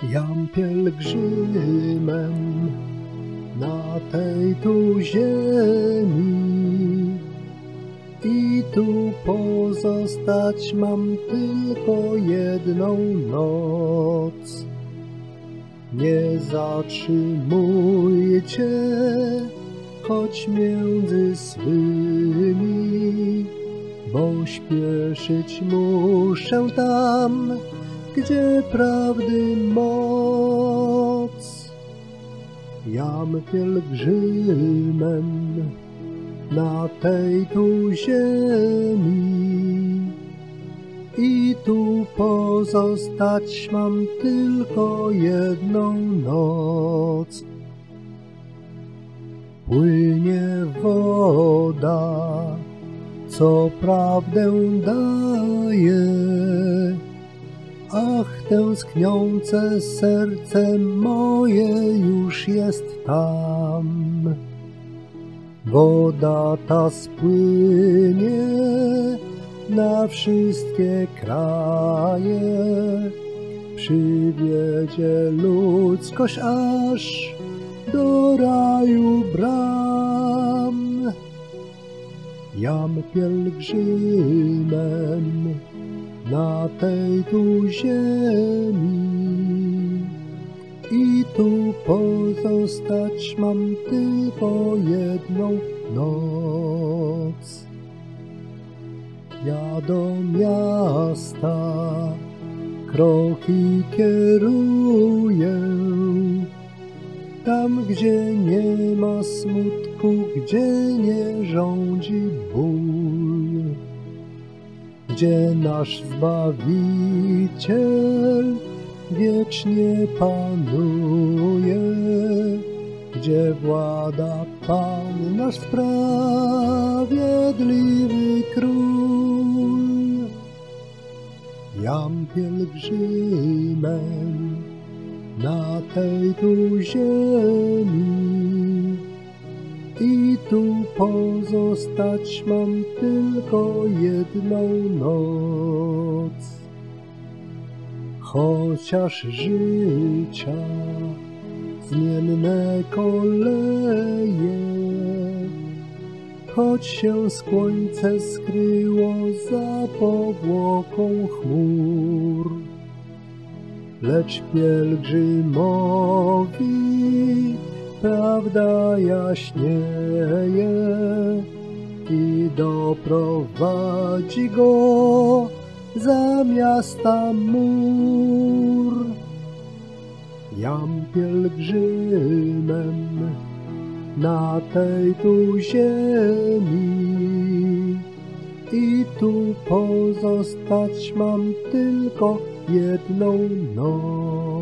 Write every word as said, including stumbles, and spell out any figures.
Jam pielgrzymem na tej tu ziemi i tu pozostać mam tylko jedną noc. Nie zatrzymujcie, choć między swymi, bo śpieszyć muszę tam, gdzie prawdy moc. Jam pielgrzymem na tej tu ziemi i tu pozostać mam tylko jedną noc. Płynie woda, co prawdę daje, ach, tęskniące serce moje już jest tam. Woda ta spłynie na wszystkie kraje, przywiedzie ludzkość aż do raju bram. Jam pielgrzymem na tej tu ziemi i tu pozostać mam tylko jedną noc. Ja do miasta kroki kieruję, tam gdzie nie ma smutku, gdzie nie rządzi ból, gdzie nasz Zbawiciel wiecznie panuje, gdzie włada Pan nasz sprawiedliwy król. Jam pielgrzymem na tej tu ziemi i tu pozostać mam tylko jedną noc. Chociaż życia zmienne koleje, choć się słońce skryło za powłoką chmur, lecz pielgrzymowi prawda jaśnieje i doprowadzi go za miasta mur. Jam pielgrzymem na tej tu ziemi i tu pozostać mam tylko jedną noc.